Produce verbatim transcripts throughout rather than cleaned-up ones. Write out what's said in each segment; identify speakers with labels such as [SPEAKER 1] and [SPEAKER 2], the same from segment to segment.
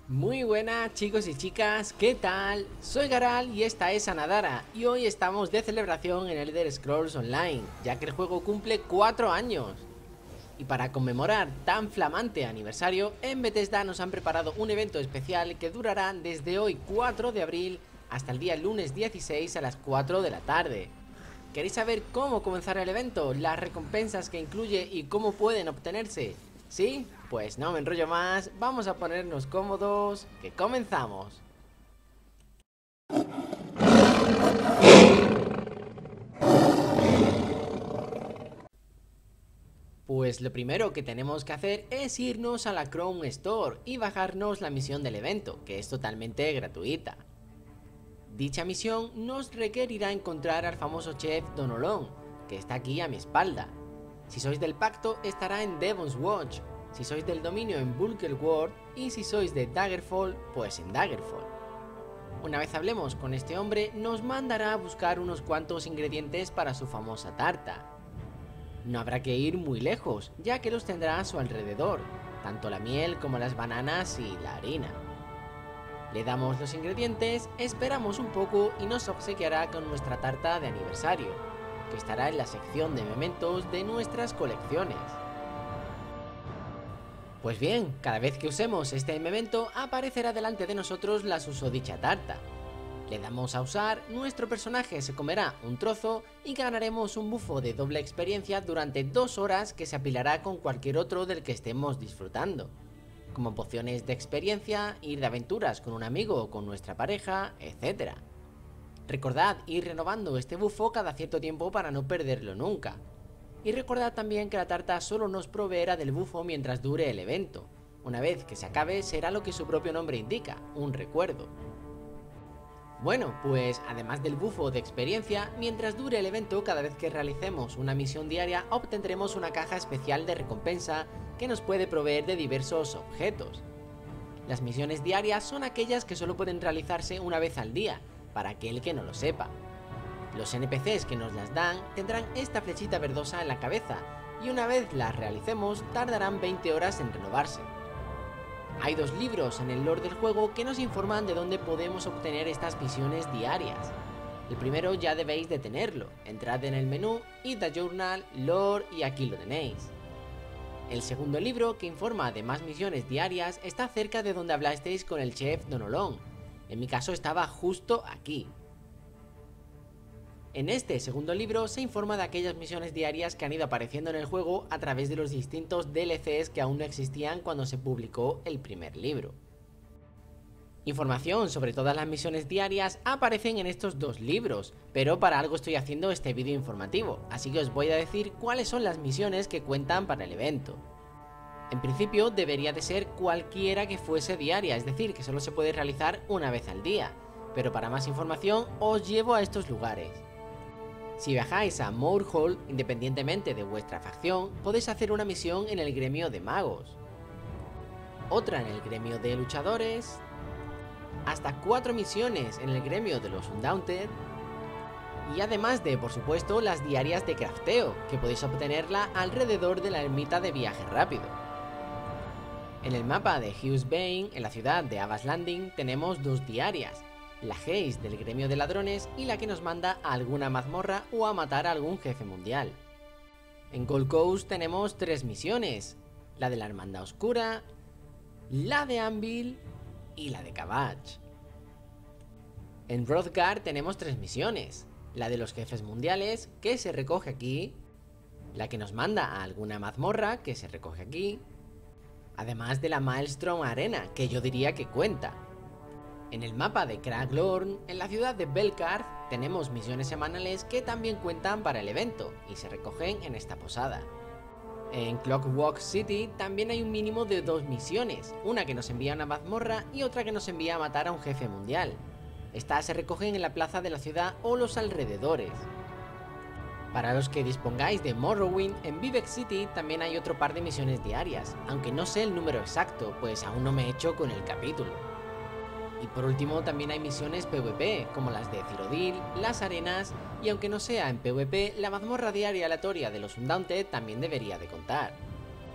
[SPEAKER 1] Muy buenas chicos y chicas, ¿qué tal? Soy Garal y esta es Anadara y hoy estamos de celebración en Elder Scrolls Online, ya que el juego cumple cuatro años. Y para conmemorar tan flamante aniversario, en Bethesda nos han preparado un evento especial que durará desde hoy cuatro de abril hasta el día lunes dieciséis a las cuatro de la tarde. ¿Queréis saber cómo comenzar el evento, las recompensas que incluye y cómo pueden obtenerse? ¿Sí? Pues no me enrollo más, vamos a ponernos cómodos, que comenzamos. Pues lo primero que tenemos que hacer es irnos a la Chrome Store y bajarnos la misión del evento, que es totalmente gratuita. Dicha misión nos requerirá encontrar al famoso chef Don Olón, que está aquí a mi espalda. Si sois del pacto estará en Devon's Watch, si sois del dominio en Bulkelward y si sois de Daggerfall, pues en Daggerfall. Una vez hablemos con este hombre, nos mandará a buscar unos cuantos ingredientes para su famosa tarta. No habrá que ir muy lejos, ya que los tendrá a su alrededor, tanto la miel como las bananas y la harina. Le damos los ingredientes, esperamos un poco y nos obsequiará con nuestra tarta de aniversario, que estará en la sección de mementos de nuestras colecciones. Pues bien, cada vez que usemos este memento aparecerá delante de nosotros la susodicha tarta. Le damos a usar, nuestro personaje se comerá un trozo y ganaremos un bufo de doble experiencia durante dos horas que se apilará con cualquier otro del que estemos disfrutando, como pociones de experiencia, ir de aventuras con un amigo o con nuestra pareja, etcétera. Recordad ir renovando este bufo cada cierto tiempo para no perderlo nunca. Y recordad también que la tarta solo nos proveerá del bufo mientras dure el evento. Una vez que se acabe será lo que su propio nombre indica, un recuerdo. Bueno, pues además del bufo de experiencia, mientras dure el evento, cada vez que realicemos una misión diaria obtendremos una caja especial de recompensa que nos puede proveer de diversos objetos. Las misiones diarias son aquellas que solo pueden realizarse una vez al día, para aquel que no lo sepa. Los N P Cs que nos las dan tendrán esta flechita verdosa en la cabeza y una vez las realicemos tardarán veinte horas en renovarse. Hay dos libros en el lore del juego que nos informan de dónde podemos obtener estas misiones diarias. El primero ya debéis de tenerlo, entrad en el menú, id a Journal, Lore y aquí lo tenéis. El segundo libro, que informa de más misiones diarias, está cerca de donde hablasteis con el chef Don Olón. En mi caso estaba justo aquí. En este segundo libro se informa de aquellas misiones diarias que han ido apareciendo en el juego a través de los distintos D L Cs que aún no existían cuando se publicó el primer libro. Información sobre todas las misiones diarias aparecen en estos dos libros, pero para algo estoy haciendo este vídeo informativo, así que os voy a decir cuáles son las misiones que cuentan para el evento. En principio debería de ser cualquiera que fuese diaria, es decir, que solo se puede realizar una vez al día, pero para más información os llevo a estos lugares. Si viajáis a Moorhall, independientemente de vuestra facción, podéis hacer una misión en el gremio de magos, otra en el gremio de luchadores, hasta cuatro misiones en el gremio de los Undaunted, y además de, por supuesto, las diarias de crafteo, que podéis obtenerla alrededor de la ermita de viaje rápido. En el mapa de Hughes Bane, en la ciudad de Abbas Landing, tenemos dos diarias, la Haze del gremio de ladrones y la que nos manda a alguna mazmorra o a matar a algún jefe mundial. En Gold Coast tenemos tres misiones, la de la Hermandad Oscura, la de Anvil y la de Cabbage. En Hrothgar tenemos tres misiones, la de los jefes mundiales, que se recoge aquí, la que nos manda a alguna mazmorra, que se recoge aquí, además de la Maelstrom Arena, que yo diría que cuenta. En el mapa de Craglorn, en la ciudad de Belkarth, tenemos misiones semanales que también cuentan para el evento y se recogen en esta posada. En Clockwork City también hay un mínimo de dos misiones, una que nos envía a una mazmorra y otra que nos envía a matar a un jefe mundial. Estas se recogen en la plaza de la ciudad o los alrededores. Para los que dispongáis de Morrowind, en Vivec City también hay otro par de misiones diarias, aunque no sé el número exacto, pues aún no me he hecho con el capítulo. Y por último también hay misiones PvP, como las de Cyrodiil, las arenas, y aunque no sea en PvP, la mazmorra diaria aleatoria de los Undaunted también debería de contar.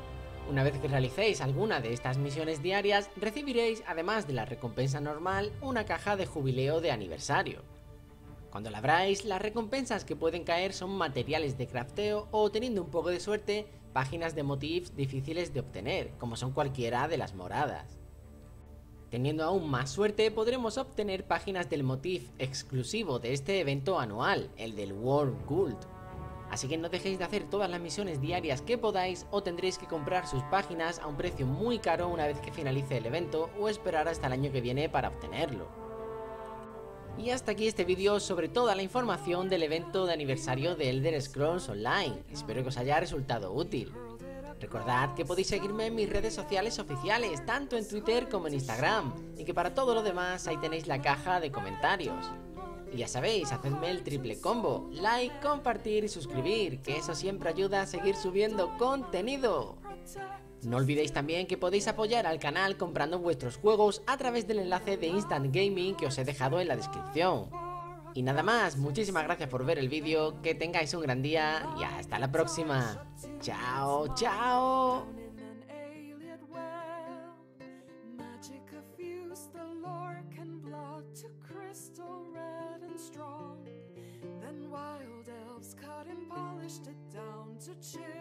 [SPEAKER 1] Una vez que realicéis alguna de estas misiones diarias, recibiréis, además de la recompensa normal, una caja de jubileo de aniversario. Cuando la abráis, las recompensas que pueden caer son materiales de crafteo o, teniendo un poco de suerte, páginas de motifs difíciles de obtener, como son cualquiera de las moradas. Teniendo aún más suerte, podremos obtener páginas del motif exclusivo de este evento anual, el del World Gold. Así que no dejéis de hacer todas las misiones diarias que podáis, o tendréis que comprar sus páginas a un precio muy caro una vez que finalice el evento, o esperar hasta el año que viene para obtenerlo. Y hasta aquí este vídeo sobre toda la información del evento de aniversario de Elder Scrolls Online. Espero que os haya resultado útil. Recordad que podéis seguirme en mis redes sociales oficiales, tanto en Twitter como en Instagram, y que para todo lo demás ahí tenéis la caja de comentarios. Y ya sabéis, hacedme el triple combo: like, compartir y suscribir, que eso siempre ayuda a seguir subiendo contenido. No olvidéis también que podéis apoyar al canal comprando vuestros juegos a través del enlace de Instant Gaming que os he dejado en la descripción. Y nada más, muchísimas gracias por ver el vídeo, que tengáis un gran día y hasta la próxima. ¡Chao, chao! Strong. Then wild elves cut and polished it down to chill.